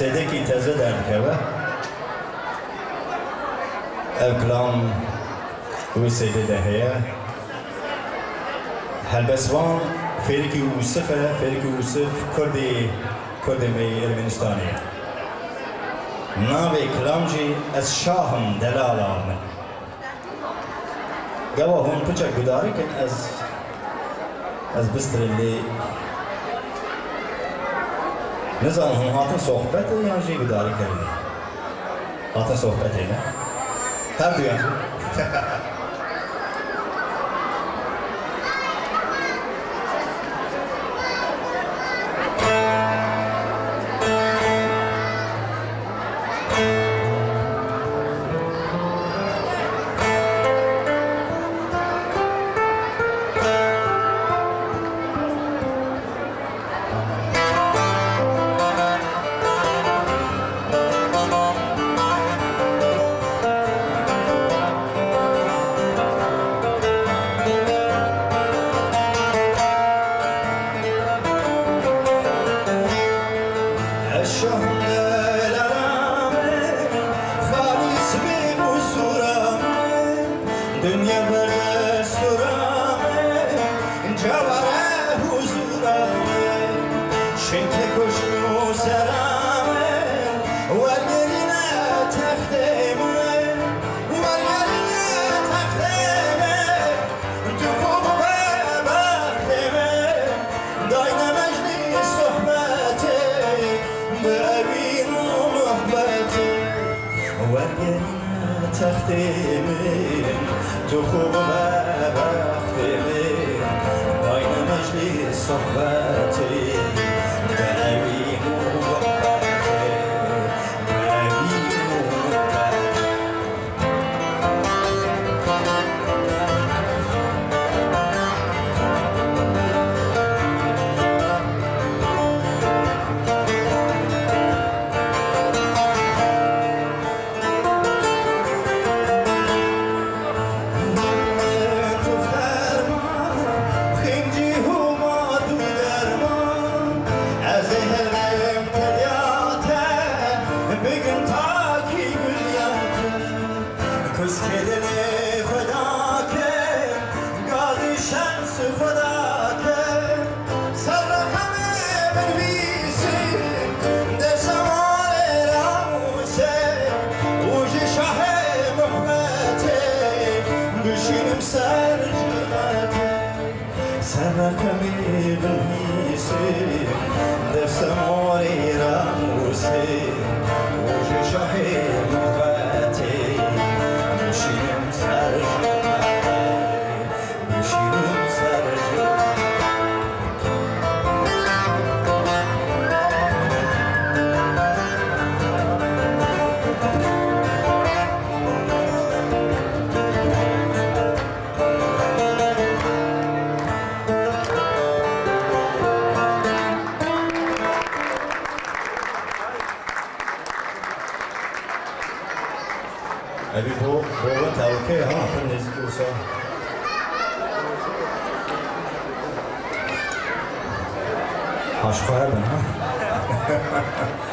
صدقی تازه درکه کلام وی سیده دهیه هلبسوان فریکی یوسفه فریکی یوسف کردی می ارمنستانیه ناوی کلام جی از شاهم دلالان گواه هم پچه گداری کن از بستر اللي نظام هم هاتن صحبت یا جی گداری کرده هاتن صحبت نه هر دوی ابي بوبتها اوكي ها بالنسبه لسه عشقها بنها